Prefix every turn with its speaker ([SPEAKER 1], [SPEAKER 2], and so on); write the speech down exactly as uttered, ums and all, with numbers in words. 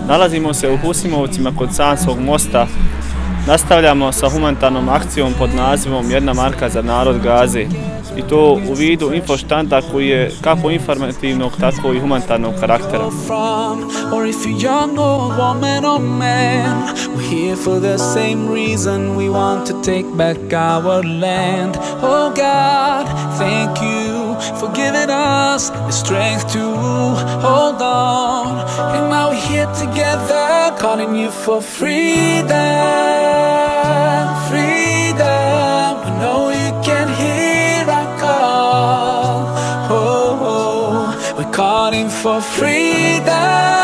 [SPEAKER 1] Nalazimo se u Husimovcima kod Sanskog mosta. Nastavljamo sa humanitarnom akcijom pod nazivom Jedna marka za narod Gaze. I to u vidu info-štanda koji je kako informativnog, tako i humanitarnog karaktera.
[SPEAKER 2] For giving us the strength to hold on. And now we're here together, calling you for freedom, freedom. We know you can hear our call. Oh, oh. We're calling for freedom.